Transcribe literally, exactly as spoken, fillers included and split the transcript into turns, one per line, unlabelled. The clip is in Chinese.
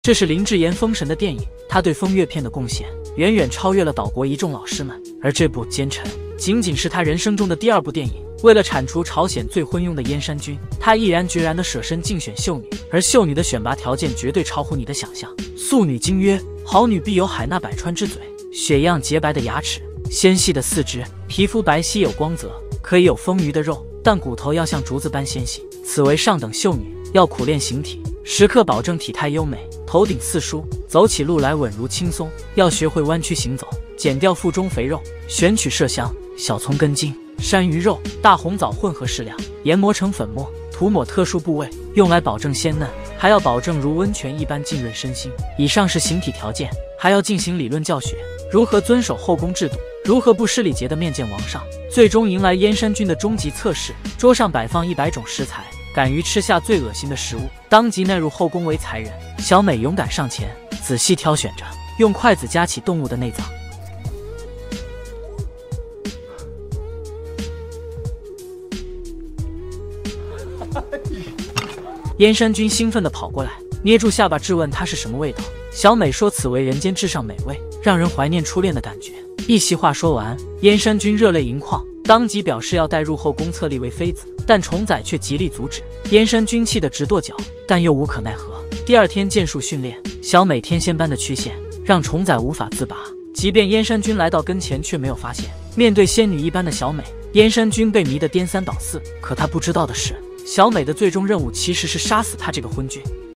这是林志妍封神的电影，他对风月片的贡献远远超越了岛国一众老师们。而这部《奸臣》仅仅是他人生中的第二部电影。为了铲除朝鲜最昏庸的燕山君，他毅然决然地舍身竞选秀女，而秀女的选拔条件绝对超乎你的想象。素女精曰：好女必有海纳百川之嘴，雪一样洁白的牙齿，纤细的四肢，皮肤白皙有光泽，可以有丰腴的肉，但骨头要像竹子般纤细。此为上等秀女，要苦练形体，时刻保证体态优美，头顶四梳，走起路来稳如轻松。要学会弯曲行走，减掉腹中肥肉，选取麝香、小葱根茎、山芋肉、大红枣混合适量，研磨成粉末，涂抹特殊部位，用来保证鲜嫩，还要保证如温泉一般浸润身心。以上是形体条件，还要进行理论教学，如何遵守后宫制度，如何不失礼节的面见王上，最终迎来燕山君的终极测试。桌上摆放一百种食材，敢于吃下最恶心的食物，当即纳入后宫为才人。小美勇敢上前，仔细挑选着，用筷子夹起动物的内脏。燕山君兴奋地跑过来，捏住下巴质问他是什么味道。小美说此为人间至上美味，让人怀念初恋的感觉。一席话说完，燕山君热泪盈眶，当即表示要带入后宫册立为妃子，但重载却极力阻止。燕山君气得直跺脚，但又无可奈何。第二天剑术训练，小美天仙般的曲线让重载无法自拔，即便燕山君来到跟前，却没有发现。面对仙女一般的小美，燕山君被迷得颠三倒四。可他不知道的是，小美的最终任务其实是杀死他这个昏君。